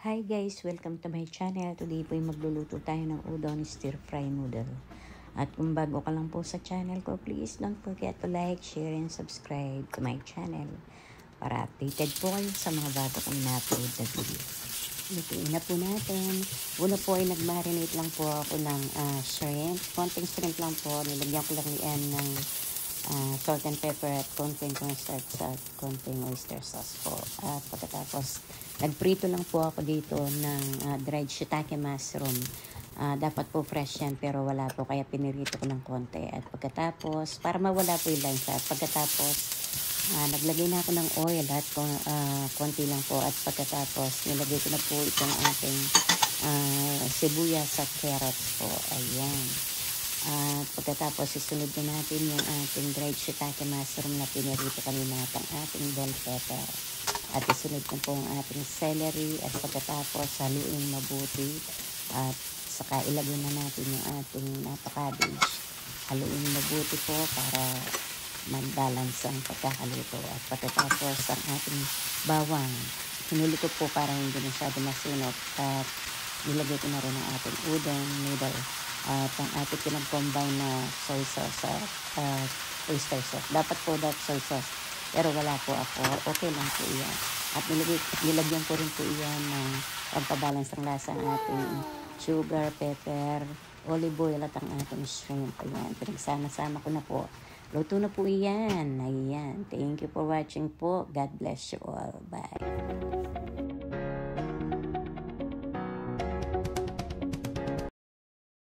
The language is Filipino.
Hi guys! Welcome to my channel. Today po ay magluluto tayo ng udon stir fry noodle. At kung bago ka lang po sa channel ko, please don't forget to like, share, and subscribe to my channel para updated po kayo sa mga bago kong na-upload na video. Lutuin na po natin. Una po ay nag-marinate lang po ako ng shrimp. Konting shrimp lang po. Nilagyan ko lang yan ng salt and pepper at konting cornstarch at konting oyster sauce po. At pagkatapos, nagprito lang po ako dito ng dried shiitake mushroom. Dapat po fresh yan pero wala po kaya pinirito ko ng konti. At pagkatapos, para mawala po yung lansa. At pagkatapos, naglagay na ako ng oil at konti lang po. At pagkatapos, nilagay ko na po itong ating sibuyas at carrots po. Ayan. At pagkatapos isunod na natin yung ating dried shiitake mushroom na pinirito kanina at ang ating bell pepper. At isunod na po ang ating celery at pagkatapos haluin mabuti at saka ilagay na natin yung ating cabbage. Haluin mabuti po para mag-balance ang pagkakaluto. At pagkatapos ang ating bawang. Hinuli ko po para hindi masyado masinop at nilagay ko na rin ang ating udon noodle. At ang ating pinag-combine na soy sauce at oyster sauce. Dapat po soy sauce. Pero wala po ako. Okay lang po yan. At nilagyan ko rin po yan ng pagpabalance ng lasa ng ating sugar, pepper, olive oil at ang ating shrimp. Ayan. Pinagsama-sama ko na po. Luto na po yan. Ayan. Thank you for watching po. God bless you all. Bye.